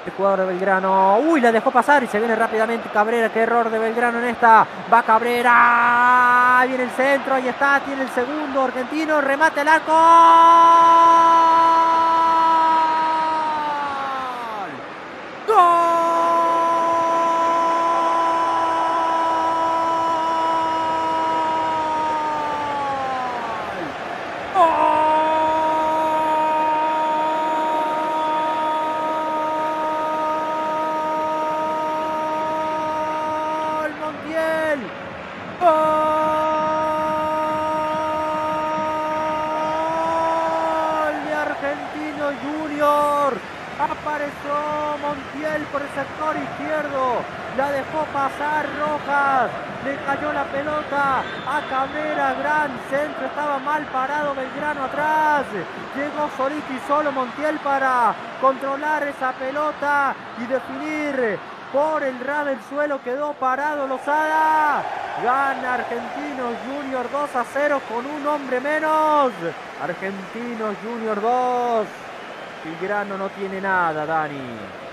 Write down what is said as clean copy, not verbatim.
El jugador de Belgrano. Uy, la dejó pasar y se viene rápidamente Cabrera. Qué error de Belgrano en esta. Va Cabrera. Viene el centro. Ahí está. Tiene el segundo argentino. Remate al arco. ¡Gol! ¡Gol! Montiel. ¡Gol de Argentino Junior! Apareció Montiel por el sector izquierdo. La dejó pasar Rojas. Le cayó la pelota a Cabrera. Gran centro. Estaba mal parado Belgrano atrás. Llegó solito y solo Montiel para controlar esa pelota y definir. Por el ras del suelo quedó parado Lozada. Gana Argentinos Junior 2-0 con un hombre menos. Argentinos Junior 2. Belgrano no tiene nada, Dani.